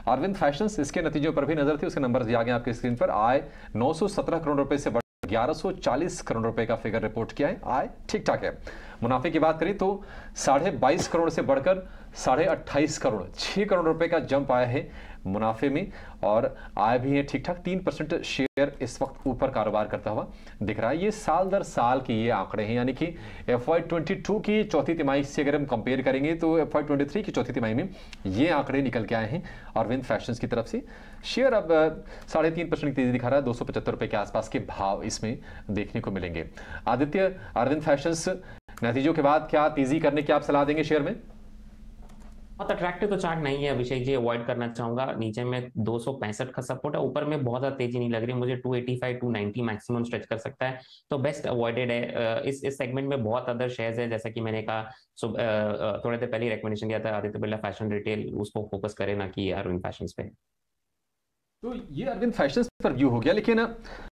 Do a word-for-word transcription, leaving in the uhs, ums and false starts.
Arvind fashions, इसके नतीजों पर भी नजर थी, उसके नंबर भी आ गए आपकी स्क्रीन पर। आय नौ सौ सत्रह करोड़ रुपए से बढ़कर ग्यारह सौ चालीस करोड़ रुपए का फिगर रिपोर्ट किया है। आय ठीक ठाक है। मुनाफे की बात करें तो साढ़े बाईस करोड़ से बढ़कर साढ़े अट्ठाईस करोड़, छह करोड़ रुपए का जंप आया है मुनाफे में, और आय भी है ठीक ठाक। तीन परसेंट शेयर इस वक्त ऊपर कारोबार करता हुआ दिख रहा है। ये साल दर साल की ये आंकड़े हैं, यानी कि एफ वाई ट्वेंटी टू की चौथी तिमाही से अगर हम कंपेयर करेंगे तो एफ वाई ट्वेंटी थ्री की चौथी तिमाही में ये आंकड़े निकल के आए हैं अरविंद फैशंस की तरफ से। शेयर अब साढ़े तीन परसेंट की तेजी दिखा रहा है, दो सौ पचहत्तर रुपए के आसपास के भाव इसमें देखने को मिलेंगे। आदित्य, अरविंद फैशंस नतीजों के बाद क्या तेजी करने की आप सलाह देंगे शेयर में? बहुत अट्रैक्टिव तो चार्ट नहीं है अभिषेक जी, अवॉइड करना चाहूंगा। नीचे में दो सौ पैंसठ का सपोर्ट है, ऊपर में बहुत ज्यादा तेजी नहीं लग रही मुझे। Two eighty five to ninety maximum stretch कर सकता है, तो बेस्ट अवॉइडेड है। इस इस सेगमेंट में बहुत अदर शेयर्स है, जैसा कि मैंने कहा थोड़े देर पहले रिकमेंडेशन दिया था, आदित्य बिरला फैशन रिटेल, उसको फोकस करे ना कि अरविंद फैशंस पे। तो ये अरविंद फैशंस पर व्यू हो गया, लेकिन